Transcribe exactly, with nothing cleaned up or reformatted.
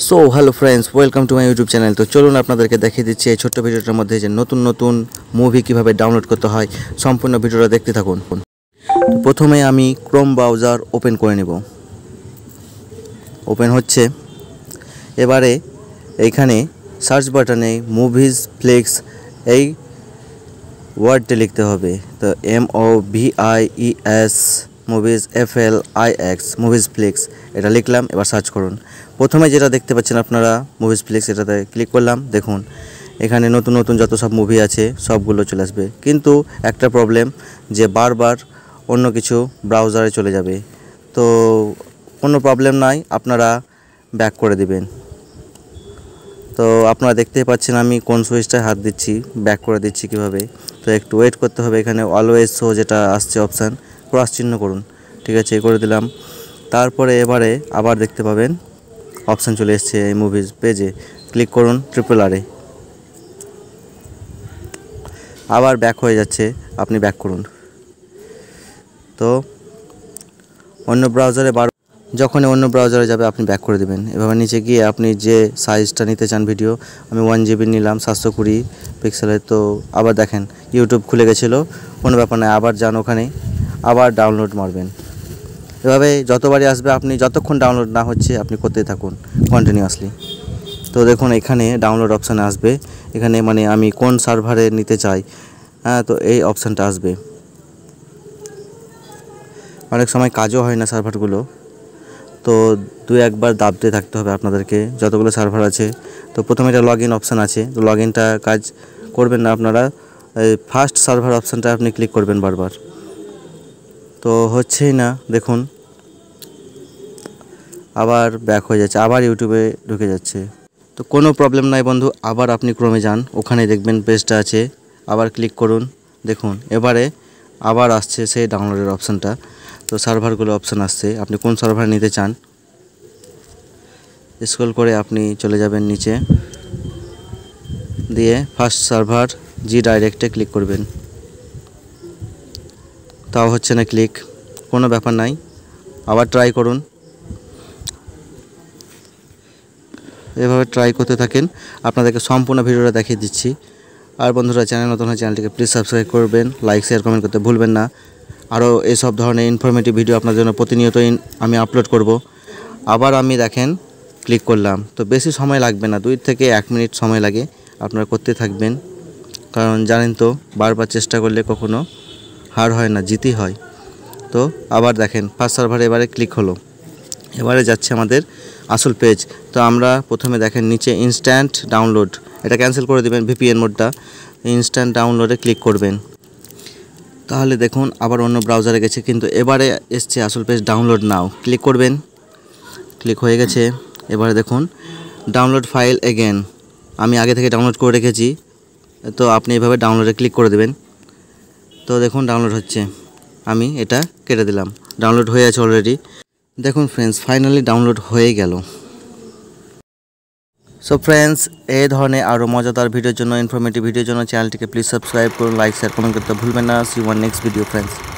So hello friends, welcome to my YouTube channel. তো চলুন আপনাদেরকে দেখিয়ে দিচ্ছি এই ছোট্ট ভিডিওটার মধ্যে যে নতুন নতুন মুভি কিভাবে ডাউনলোড করতে হয়। সম্পূর্ণ ভিডিওটা দেখতে থাকুন। তো প্রথমে আমি ক্রোম ব্রাউজার ওপেন করে নেব। ওপেন হচ্ছে। এবারে এইখানে সার্চ বাটনে মুভিজ ফ্লিক্স এই ওয়ার্ডটি লিখতে হবে। তো M O V I E S movies F L I X movies flix এটা লিখলাম। এবার সার্চ করুন। প্রথমে যেটা দেখতে পাচ্ছেন আপনারা মুভিজ ফ্লিক্স, এটাতে ক্লিক করলাম। দেখুন এখানে নতুন নতুন যত সব মুভি আছে সবগুলো চলে আসবে, কিন্তু একটা প্রবলেম যে বারবার অন্য কিছু ব্রাউজারে চলে যাবে। তো কোনো প্রবলেম নাই, আপনারা ব্যাক করে দিবেন। তো আপনারা দেখতেই পাচ্ছেন আমি কোন সুইচটায় হাত দিচ্ছি, ব্যাক করে দিচ্ছি কিভাবে। তো একটু ওয়েট করতে হবে। এখানে অলওয়েজ শো যেটা আসছে অপশান, ক্রস চিহ্ন করুন। ঠিক আছে, করে দিলাম। তারপরে এবারে আবার দেখতে পাবেন অপশান চলে এসছে এই মুভিজ পেজে, ক্লিক করুন ট্রিপল আরে। আবার ব্যাক হয়ে যাচ্ছে, আপনি ব্যাক করুন। তো অন্য ব্রাউজারে বার যখনই অন্য ব্রাউজারে যাবে আপনি ব্যাক করে দেবেন। এভাবে নিচে গিয়ে আপনি যে সাইজটা নিতে চান ভিডিও, আমি ওয়ান জিবি নিলাম সাতশো কুড়ি পিক্সেলের। তো আবার দেখেন ইউটিউব খুলে গেছিলো, কোনো ব্যাপার নয়, আবার যান ওখানে, আবার ডাউনলোড মারবেন। এভাবে যতবারই আসবে, আপনি যতক্ষণ ডাউনলোড না হচ্ছে আপনি করতেই থাকুন কন্টিনিউয়াসলি। তো দেখুন এখানে ডাউনলোড অপশানে আসবে, এখানে মানে আমি কোন সার্ভারে নিতে চাই, হ্যাঁ, তো এই অপশানটা আসবে। অনেক সময় কাজও হয় না সার্ভারগুলো, তো দু একবার দাবতে থাকতে হবে আপনাদেরকে যতগুলো সার্ভার আছে। তো প্রথমে এটা লগ ইন অপশান আছে, তো লগ ইনটা কাজ করবেন না আপনারা, ফার্স্ট সার্ভার অপশানটা আপনি ক্লিক করবেন বারবার। তো হচ্ছেই না, দেখুন আবার ব্যাক হয়ে যাচ্ছে, আবার ইউটিউবে ঢুকে যাচ্ছে। তো কোনো প্রবলেম নাই বন্ধু, আবার আপনি ক্রোমে যান, ওখানে দেখবেন পেজটা আছে, আবার ক্লিক করুন। দেখুন এবারে আবার আসছে সেই ডাউনলোডের অপশানটা। তো সার্ভারগুলো অপশান আসছে, আপনি কোন সার্ভার নিতে চান, স্ক্রল করে আপনি চলে যাবেন নিচে, দিয়ে ফার্স্ট সার্ভার জি ডাইরেক্টে ক্লিক করবেন। তাও হচ্ছে না ক্লিক, কোনো ব্যাপার নাই, আবার ট্রাই করুন। এভাবে ট্রাই করতে থাকেন, আপনাদেরকে সম্পূর্ণ ভিডিওটা দেখিয়ে দিচ্ছি। আর বন্ধুরা, চ্যানেল নতুন হয় চ্যানেলটিকে প্লিজ সাবস্ক্রাইব করবেন, লাইক শেয়ার কমেন্ট করতে ভুলবেন না। আরও এসব ধরনের ইনফরমেটিভ ভিডিও আপনার জন্য প্রতিনিয়তই আমি আপলোড করব। আবার আমি দেখেন ক্লিক করলাম, তো বেশি সময় লাগবে না, দুই থেকে এক মিনিট সময় লাগে, আপনারা করতে থাকবেন। কারণ জানেন তো, বারবার চেষ্টা করলে কখনো হার হয় না, জিতই হয়। তো আবার দেখেন ফার্স্ট সার্ভারে এবারে ক্লিক হলো, এবারে যাচ্ছে আমাদের আসল পেজ। তো আমরা প্রথমে দেখেন নিচে ইনস্ট্যান্ট ডাউনলোড, এটা ক্যান্সেল করে দেবেন, ভিপিএন মোডটা, ইনস্ট্যান্ট ডাউনলোডে ক্লিক করবেন। তাহলে দেখুন আবার অন্য ব্রাউজারে গেছে, কিন্তু এবারে এসছে আসল পেজ, ডাউনলোড নাও, ক্লিক করবেন। ক্লিক হয়ে গেছে। এবারে দেখুন ডাউনলোড ফাইল এগেন, আমি আগে থেকে ডাউনলোড করে রেখেছি, তো আপনি এভাবে ডাউনলোডে ক্লিক করে দেবেন। তো দেখুন ডাউনলোড হচ্ছে, আমি এটা কেটে দিলাম, ডাউনলোড হয়ে আছে অলরেডি। দেখুন ফ্রেন্ডস, ফাইনালি ডাউনলোড হয়ে গেল। সো ফ্রেন্ডস, এই ধরনের আরও মজাদার ভিডিওর জন্য, ইনফরমেটিভ ভিডিওর জন্য চ্যানেলটিকে প্লিজ সাবস্ক্রাইব করুন, লাইক শেয়ার কমেন্ট করতে ভুলবেন না। See one next video friends.